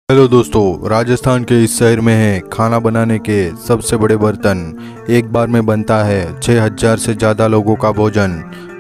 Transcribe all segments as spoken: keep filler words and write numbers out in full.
Hello दोस्तों, राजस्थान के इस शहर में है खाना बनाने के सबसे बड़े बर्तन। एक बार में बनता है छः हजार से ज़्यादा लोगों का भोजन।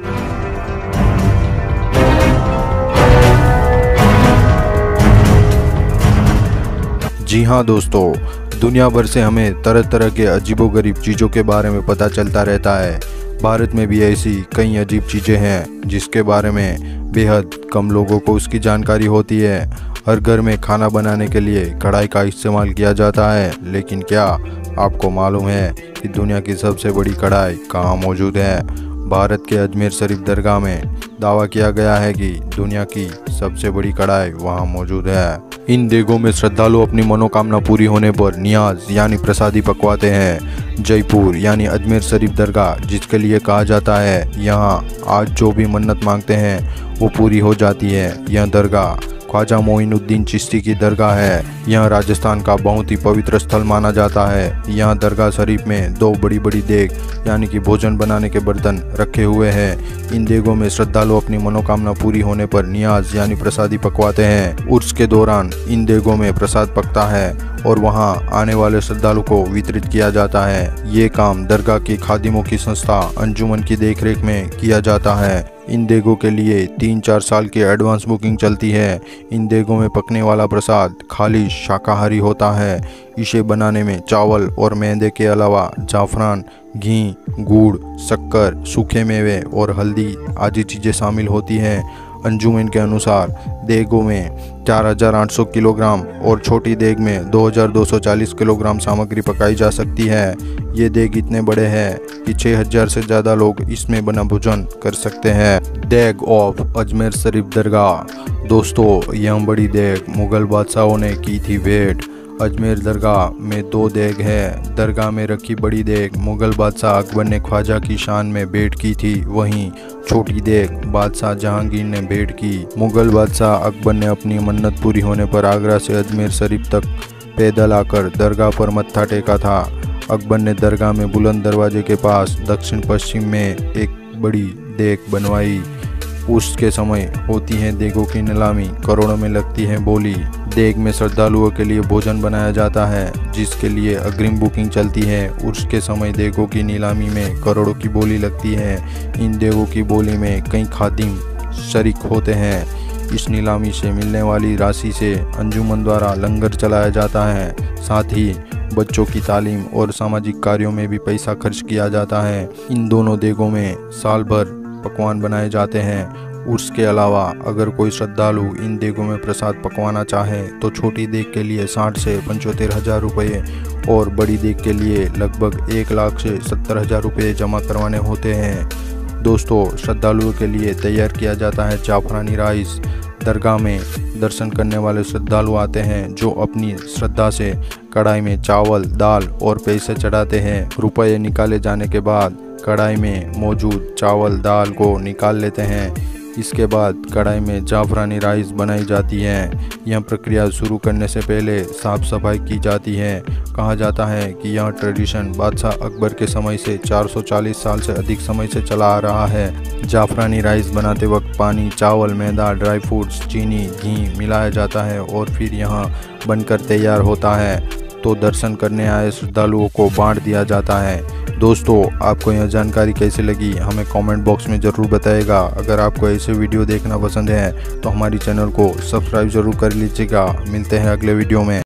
जी हाँ दोस्तों, दुनिया भर से हमें तरह तरह के अजीबोगरीब चीज़ों के बारे में पता चलता रहता है। भारत में भी ऐसी कई अजीब चीज़ें हैं जिसके बारे में बेहद कम लोगों को उसकी जानकारी होती है। हर घर में खाना बनाने के लिए कढ़ाई का इस्तेमाल किया जाता है, लेकिन क्या आपको मालूम है कि दुनिया की सबसे बड़ी कढ़ाई कहाँ मौजूद है? भारत के अजमेर शरीफ दरगाह में दावा किया गया है कि दुनिया की सबसे बड़ी कढ़ाई वहाँ मौजूद है। इन देगों में श्रद्धालु अपनी मनोकामना पूरी होने पर नियाज यानी प्रसादी पकवाते हैं। जयपुर यानी अजमेर शरीफ दरगाह, जिसके लिए कहा जाता है यहाँ आज जो भी मन्नत मांगते हैं वो पूरी हो जाती है। यह दरगाह ख्वाजा मोइनुद्दीन चिश्ती की दरगाह है। यह राजस्थान का बहुत ही पवित्र स्थल माना जाता है। यहाँ दरगाह शरीफ में दो बड़ी बड़ी देग यानी कि भोजन बनाने के बर्तन रखे हुए हैं। इन देगों में श्रद्धालु अपनी मनोकामना पूरी होने पर नियाज यानी प्रसादी पकवाते हैं। उर्स के दौरान इन देगों में प्रसाद पकता है और वहाँ आने वाले श्रद्धालु को वितरित किया जाता है। ये काम दरगाह की खादिमों की संस्था अंजुमन की देखरेख में किया जाता है। इन देगों के लिए तीन चार साल की एडवांस बुकिंग चलती है। इन देगों में पकने वाला प्रसाद खाली शाकाहारी होता है। इसे बनाने में चावल और मैदे के अलावा जाफरान, घी, गुड़, शक्कर, सूखे मेवे और हल्दी आदि चीज़ें शामिल होती हैं। अंजुमन के अनुसार देगों में चार हजार आठ सौ किलोग्राम और छोटी देग में दो हजार दो सौ चालीस किलोग्राम सामग्री पकाई जा सकती है। ये देग इतने बड़े हैं कि छः हजार से ज़्यादा लोग इसमें बना भोजन कर सकते हैं। देग ऑफ अजमेर शरीफ दरगाह। दोस्तों, यह बड़ी देग मुग़ल बादशाहों ने की थी भेंट। अजमेर दरगाह में दो देग है। दरगाह में रखी बड़ी देग मुग़ल बादशाह अकबर ने ख्वाजा की शान में भेंट की थी। वहीं छोटी देग बादशाह जहांगीर ने भेंट की। मुग़ल बादशाह अकबर ने अपनी मन्नत पूरी होने पर आगरा से अजमेर शरीफ तक पैदल आकर दरगाह पर मत्था टेका था। अकबर ने दरगाह में बुलंद दरवाजे के पास दक्षिण पश्चिम में एक बड़ी देग बनवाई। उसके समय होती है देगों की नीलामी, करोड़ों में लगती है बोली। देग में श्रद्धालुओं के लिए भोजन बनाया जाता है जिसके लिए अग्रिम बुकिंग चलती है। उसके समय देगों की नीलामी में करोड़ों की बोली लगती है। इन देगों की बोली में कई खादिम शरीक होते हैं। इस नीलामी से मिलने वाली राशि से अंजुमन द्वारा लंगर चलाया जाता है। साथ ही बच्चों की तालीम और सामाजिक कार्यों में भी पैसा खर्च किया जाता है। इन दोनों देगों में साल भर पकवान बनाए जाते हैं। उसके अलावा अगर कोई श्रद्धालु इन देगों में प्रसाद पकवाना चाहे तो छोटी देग के लिए साठ से पंचोत्तर हजार रुपये और बड़ी देग के लिए लगभग एक लाख से सत्तर हजार रुपये जमा करवाने होते हैं। दोस्तों, श्रद्धालुओं के लिए तैयार किया जाता है जाफरानी राइस। दरगाह में दर्शन करने वाले श्रद्धालु आते हैं जो अपनी श्रद्धा से कढ़ाई में चावल, दाल और पैसे चढ़ाते हैं। रुपये निकाले जाने के बाद कढ़ाई में मौजूद चावल दाल को निकाल लेते हैं। इसके बाद कढ़ाई में जाफरानी राइस बनाई जाती है। यह प्रक्रिया शुरू करने से पहले साफ सफाई की जाती है। कहा जाता है कि यह ट्रेडिशन बादशाह अकबर के समय से चार सौ चालीस साल से अधिक समय से चला आ रहा है। जाफरानी राइस बनाते वक्त पानी, चावल, मैदा, ड्राई फ्रूट्स, चीनी, घी मिलाया जाता है और फिर यह बनकर तैयार होता है तो दर्शन करने आए श्रद्धालुओं को बांट दिया जाता है। दोस्तों, आपको यह जानकारी कैसी लगी हमें कमेंट बॉक्स में ज़रूर बताइएगा। अगर आपको ऐसे वीडियो देखना पसंद है तो हमारी चैनल को सब्सक्राइब ज़रूर कर लीजिएगा। मिलते हैं अगले वीडियो में।